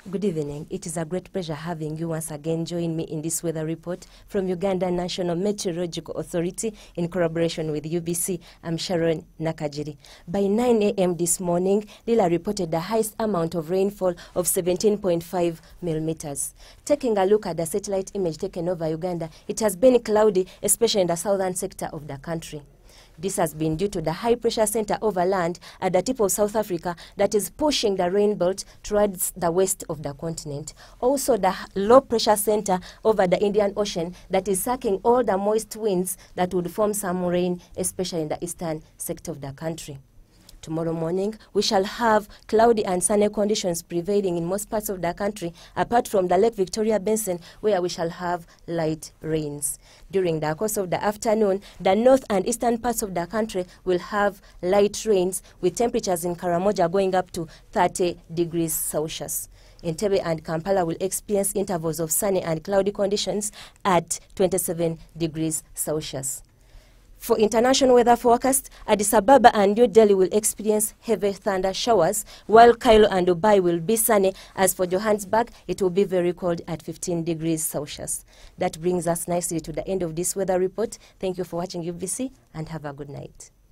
Good evening. It is a great pleasure having you once again join me in this weather report from Uganda National Meteorological Authority in collaboration with UBC. I'm Sharon Nakajiri. By 9 a.m. this morning, Lila reported the highest amount of rainfall of 17.5 millimeters. Taking a look at the satellite image taken over Uganda, it has been cloudy, especially in the southern sector of the country. This has been due to the high-pressure center over land at the tip of South Africa that is pushing the rain belt towards the west of the continent. Also, the low-pressure center over the Indian Ocean that is sucking all the moist winds that would form some rain, especially in the eastern sector of the country. Tomorrow morning, we shall have cloudy and sunny conditions prevailing in most parts of the country, apart from the Lake Victoria Basin, where we shall have light rains. During the course of the afternoon, the north and eastern parts of the country will have light rains, with temperatures in Karamoja going up to 30 degrees Celsius. Entebbe and Kampala will experience intervals of sunny and cloudy conditions at 27 degrees Celsius. For international weather forecast, Addis Ababa and New Delhi will experience heavy thunder showers, while Cairo and Dubai will be sunny. As for Johannesburg, it will be very cold at 15 degrees Celsius. That brings us nicely to the end of this weather report. Thank you for watching UBC and have a good night.